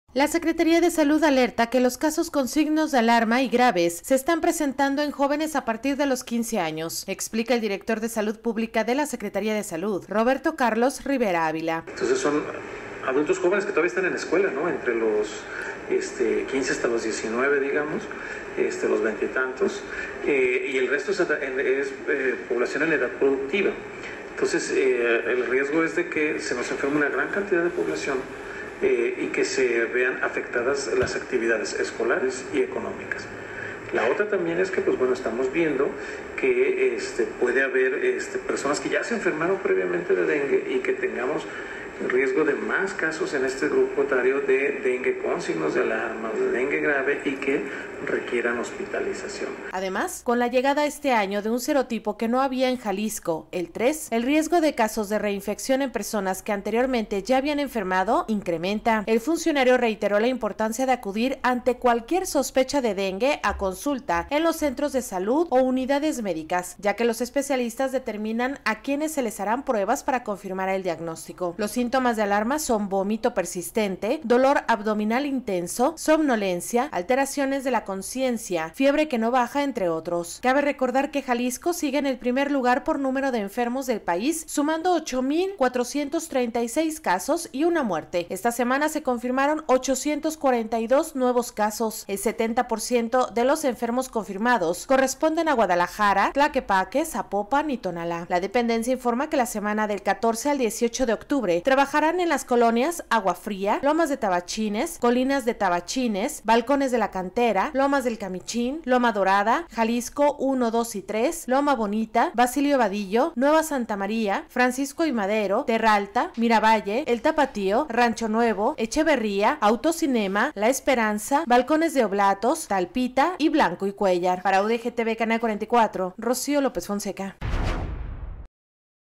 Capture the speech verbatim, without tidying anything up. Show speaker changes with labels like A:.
A: La Secretaría de Salud alerta que los casos con signos de alarma y graves se están presentando en jóvenes a partir de los quince años, explica el director de Salud Pública de la Secretaría de Salud, Roberto Carlos Rivera Ávila.
B: Entonces son adultos jóvenes que todavía están en la escuela, ¿no? Entre los este, quince hasta los diecinueve, digamos, este, los veintitantos, eh, y el resto es, es eh, población en la edad productiva. Entonces eh, el riesgo es de que se nos enferme una gran cantidad de población Eh, y que se vean afectadas las actividades escolares y económicas. La otra también es que, pues bueno, estamos viendo que este, puede haber este, personas que ya se enfermaron previamente de dengue y que tengamos riesgo de más casos en este grupo etario de dengue con signos de alarma, de dengue grave y que requieran hospitalización.
A: Además, con la llegada este año de un serotipo que no había en Jalisco, el tres, el riesgo de casos de reinfección en personas que anteriormente ya habían enfermado incrementa. El funcionario reiteró la importancia de acudir ante cualquier sospecha de dengue a consulta en los centros de salud o unidades médicas, ya que los especialistas determinan a quienes se les harán pruebas para confirmar el diagnóstico. Los síntomas de alarma son vómito persistente, dolor abdominal intenso, somnolencia, alteraciones de la conciencia, fiebre que no baja, entre otros. Cabe recordar que Jalisco sigue en el primer lugar por número de enfermos del país, sumando ocho mil cuatrocientos treinta y seis casos y una muerte. Esta semana se confirmaron ochocientos cuarenta y dos nuevos casos. El setenta por ciento de los enfermos confirmados corresponden a Guadalajara, Tlaquepaque, Zapopan y Tonalá. La dependencia informa que la semana del catorce al dieciocho de octubre trabajarán en las colonias Agua Fría, Lomas de Tabachines, Colinas de Tabachines, Balcones de la Cantera, Lomas del Camichín, Loma Dorada, Jalisco uno, dos y tres, Loma Bonita, Basilio Vadillo, Nueva Santa María, Francisco y Madero, Terralta, Miravalle, El Tapatío, Rancho Nuevo, Echeverría, Autocinema, La Esperanza, Balcones de Oblatos, Talpita y Blanco y Cuellar. Para U D G T V Canal cuarenta y cuatro, Rocío López Fonseca.